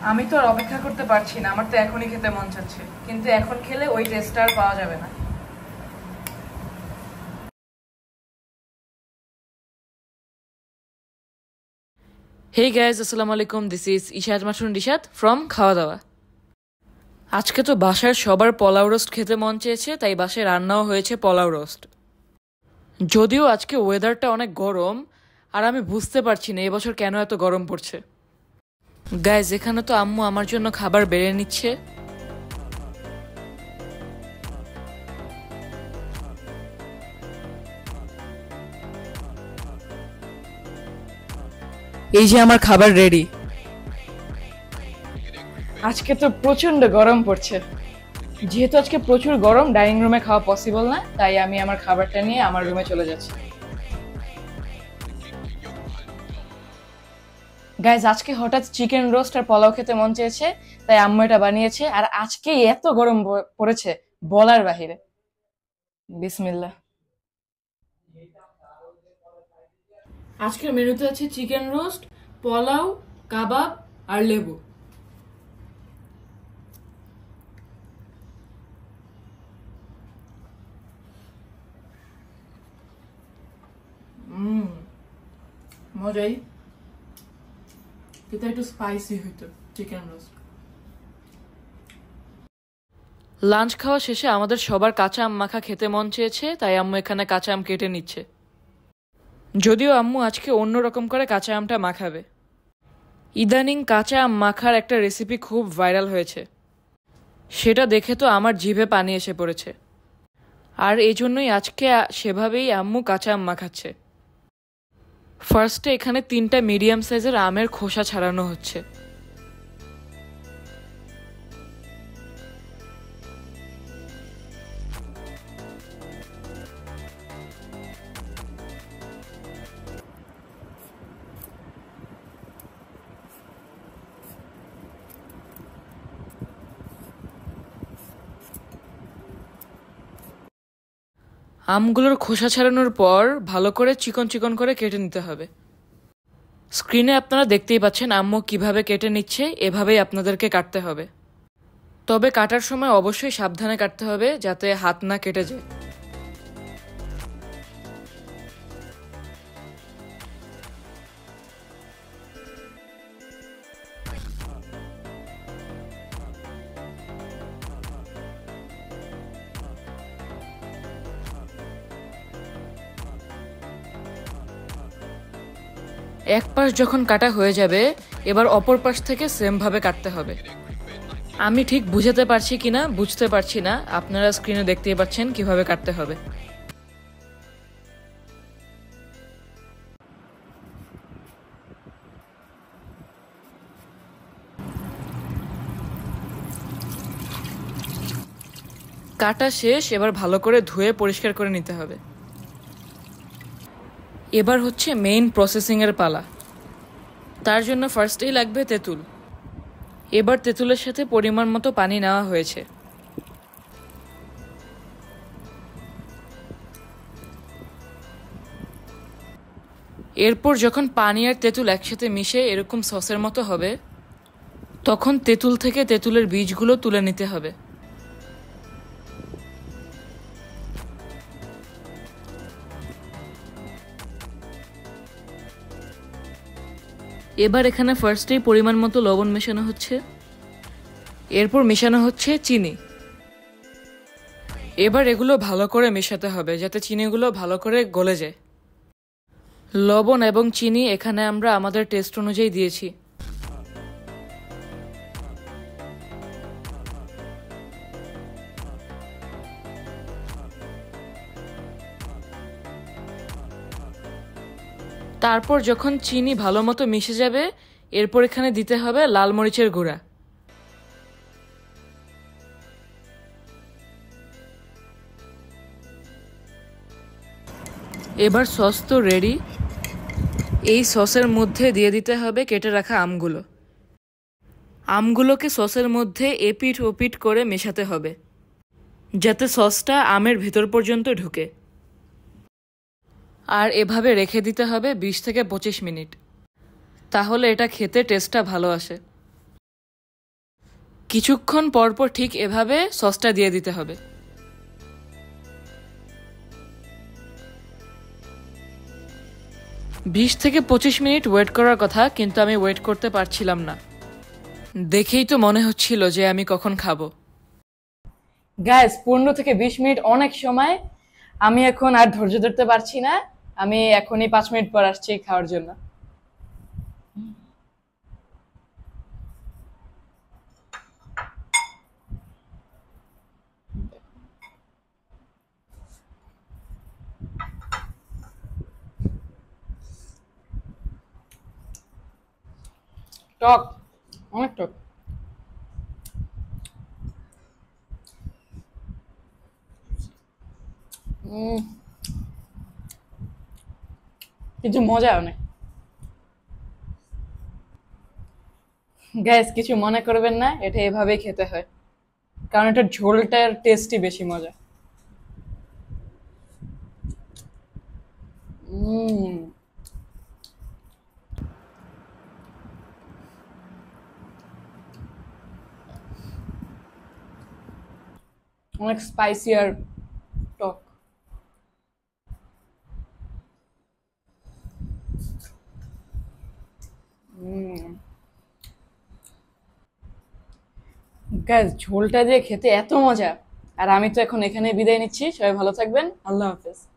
আমি তো আর অপেক্ষা করতে পারছি না, আমার তো এখনই খেতে মন চাচ্ছে, কিন্তু এখন খেলে ওই টেস্টটা আর পাওয়া যাবে না। হেই গাইজ, আসসালামু আলাইকুম। This is Ishad Masun Rishad from Khawa Dawa. আজকে তো বাসার সবার পোলাও রোস্ট খেতে মন চেয়েছে, তাই বাসায় রান্নাও হয়েছে পোলাও রোস্ট। যদিও আজকে ওয়েদারটা অনেক গরম, আর আমি বুঝতে পারছি না এবছর কেন এত গরম পড়ছে। গাইজ, এখানে তো আম্মু আমার জন্য খাবার বেড়ে নিচ্ছে। এই যে আমার খাবার রেডি। আজকে তো প্রচন্ড গরম পড়ছে, যেহেতু আজকে প্রচুর গরম, ডাইনিং রুমে খাওয়া পসিবল না, তাই আমি আমার খাবারটা নিয়ে আমার রুমে চলে যাচ্ছি। গাইজ, আজকে হঠাৎ চিকেন রোস্ট আর পোলাও খেতে মন চেয়েছে, তাই আম্মু এটা বানিয়েছে। আর আজকে এত গরম পড়েছে বলার বাহিরে। বিসমিল্লাহ। আজকের মেনুতে আছে চিকেন রোস্ট, পোলাও, কাবাব আর লেবু। মজাই, কিন্তু একটু স্পাইসি হইতো চিকেন রোস্ট। লাঞ্চ খাওয়া শেষে আমাদের সবার কাঁচা আম মাখা খেতে মন চেয়েছে, তাই আম্মু এখানে কাঁচা আম কেটে নিচ্ছে। যদিও আম্মু আজকে অন্যরকম করে কাঁচা আমটা মাখাবে। ইদানিং কাঁচা আম মাখার একটা রেসিপি খুব ভাইরাল হয়েছে, সেটা দেখে তো আমার জিভে পানি এসে পড়েছে। আর এই জন্যই আজকে সেভাবেই আম্মু কাঁচা আম মাখাচ্ছে। ফার্স্টে এখানে 3টা মিডিয়াম সাইজের আমের খোসা ছাড়ানো হচ্ছে। আমগুলোর খোসা ছাড়ানোর পর ভালো করে চিকন চিকন করে কেটে নিতে হবে। স্ক্রিনে আপনারা দেখতেই পাচ্ছেন আম্মু কিভাবে কেটে নিচ্ছে, এভাবেই আপনাদেরকে কাটতে হবে। তবে কাটার সময় অবশ্যই সাবধানে কাটতে হবে, যাতে হাত না কেটে যায়। এক পাশ যখন কাটা হয়ে যাবে, এবার অপর পাশ থেকে সেম ভাবে কাটতে হবে। আমি ঠিক বুঝাতে পারছি কিনা বুঝতে পারছি না, আপনারা স্ক্রিনে দেখতেই পাচ্ছেন কিভাবে কাটতে হবে। কাটা শেষ, এবার ভালো করে ধুয়ে পরিষ্কার করে নিতে হবে। এবার হচ্ছে মেইন প্রসেসিং এর পালা। তার জন্য ফার্স্টেই লাগবে তেঁতুল। এবার তেঁতুলের সাথে পরিমাণ মতো পানি নেওয়া হয়েছে। এরপর যখন পানি আর তেঁতুল একসাথে মিশে এরকম সসের মতো হবে, তখন তেঁতুল থেকে তেঁতুলের বীজগুলো তুলে নিতে হবে। এবার এখানে ফার্স্টেই পরিমাণ মতো লবণ মেশানো হচ্ছে, এরপর মেশানো হচ্ছে চিনি। এবার এগুলো ভালো করে মেশাতে হবে যাতে চিনিগুলো ভালো করে গলে যায়। লবণ এবং চিনি এখানে আমরা আমাদের টেস্ট অনুযায়ী দিয়েছি। তারপর যখন চিনি ভালো মতো মিশে যাবে, এরপর এখানে দিতে হবে লাল মরিচের গুঁড়া। এবার সস তো রেডি। এই সসের মধ্যে দিয়ে দিতে হবে কেটে রাখা আমগুলো। আমগুলোকে সসের মধ্যে এপিঠ ওপিঠ করে মেশাতে হবে, যাতে সসটা আমের ভেতর পর্যন্ত ঢুকে। আর এভাবে রেখে দিতে হবে 20 থেকে 25 মিনিট, তাহলে এটা খেতে টেস্টটা ভালো আসে। কিছুক্ষণ পর পর ঠিক এভাবে সসটা দিয়ে দিতে হবে। 20 থেকে 25 মিনিট ওয়েট করার কথা, কিন্তু আমি ওয়েট করতে পারছিলাম না। দেখেই তো মনে হচ্ছিল যে আমি কখন খাবো। গাইস, 15 থেকে 20 মিনিট অনেক সময়। আমি এখন আর ধৈর্য ধরতে পারছি না। আমি এখনই 5 মিনিট পর আসছি খাওয়ার জন্য। টক, অনেক টক। কিন্তু মজা অনেক। গ্যাস, কিছু মনে করবেন না, এটা এভাবেই খেতে হয়, কারণ এটার ঝোলটার টেস্টই বেশি মজা। অনেক স্পাইসি আর টক। গ্যাস, ঝোলটা দিয়ে খেতে এত মজা। আর আমি তো এখন এখানে বিদায় নিচ্ছি। সবাই ভালো থাকবেন। আল্লাহ হাফেজ।